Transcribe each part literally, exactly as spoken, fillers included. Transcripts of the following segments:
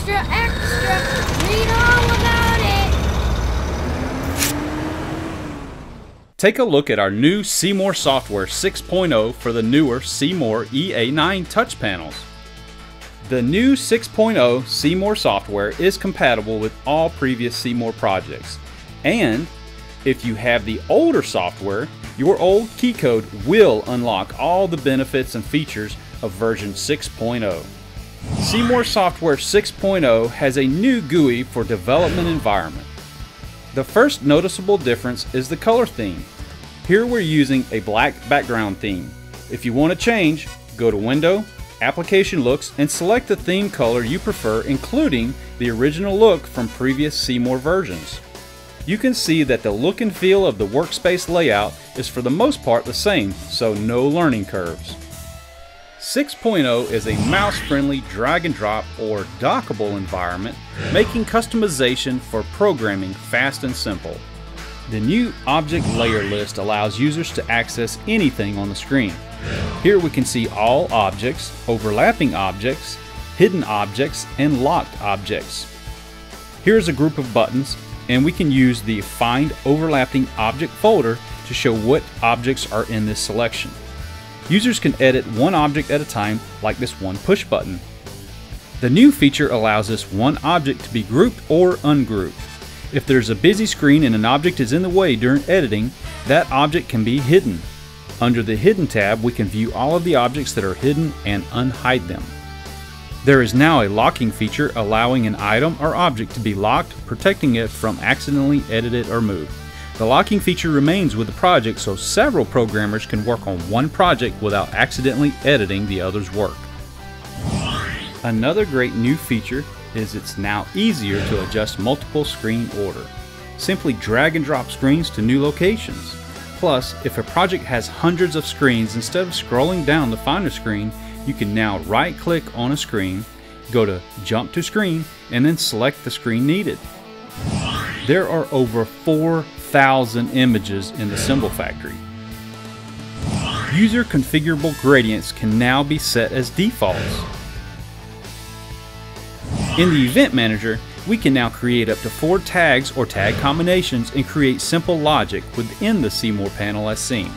extra, extra, read all about it. Take a look at our new C-more software six point oh for the newer C-more E A nine touch panels. The new six point oh C-more software is compatible with all previous C-more projects, and if you have the older software, your old key code will unlock all the benefits and features of version six point oh. C-more software six point oh has a new G U I for development environment. The first noticeable difference is the color theme. Here we're using a black background theme. If you want to change, go to Window, Application Looks, and select the theme color you prefer, including the original look from previous C-more versions. You can see that the look and feel of the workspace layout is for the most part the same, so no learning curves. six point oh is a mouse-friendly drag and drop or dockable environment, making customization for programming fast and simple. The new object layer list allows users to access anything on the screen. Here we can see all objects, overlapping objects, hidden objects, and locked objects. Here's a group of buttons, and we can use the Find Overlapping Object folder to show what objects are in this selection. Users can edit one object at a time, like this one push button. The new feature allows this one object to be grouped or ungrouped. If there's a busy screen and an object is in the way during editing, that object can be hidden. Under the Hidden tab, we can view all of the objects that are hidden and unhide them. There is now a locking feature allowing an item or object to be locked, protecting it from accidentally edited or moved. The locking feature remains with the project, so several programmers can work on one project without accidentally editing the other's work. Another great new feature is it's now easier to adjust multiple screen order. Simply drag and drop screens to new locations. Plus, if a project has hundreds of screens, instead of scrolling down to find a screen, you can now right-click on a screen, go to Jump to Screen, and then select the screen needed. There are over four thousand images in the Symbol Factory. User configurable gradients can now be set as defaults. In the Event Manager, we can now create up to four tags or tag combinations and create simple logic within the C-more panel as seen.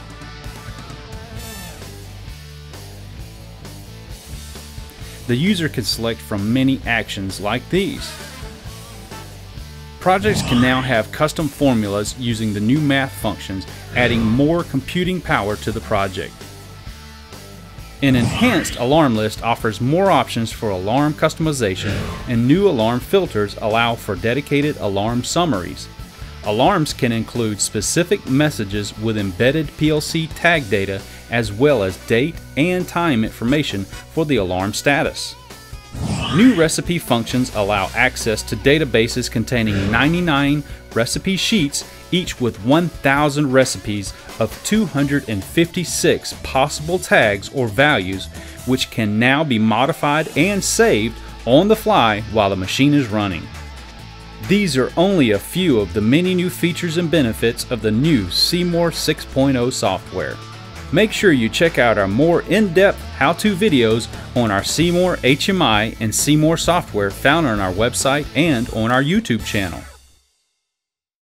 The user can select from many actions like these. Projects can now have custom formulas using the new math functions, adding more computing power to the project. An enhanced alarm list offers more options for alarm customization, and new alarm filters allow for dedicated alarm summaries. Alarms can include specific messages with embedded P L C tag data, as well as date and time information for the alarm status. New recipe functions allow access to databases containing ninety-nine recipe sheets, each with one thousand recipes of two hundred fifty-six possible tags or values, which can now be modified and saved on the fly while the machine is running. These are only a few of the many new features and benefits of the new C-more six point oh software. Make sure you check out our more in-depth how-to videos on our C-more H M I and C-more software found on our website and on our YouTube channel.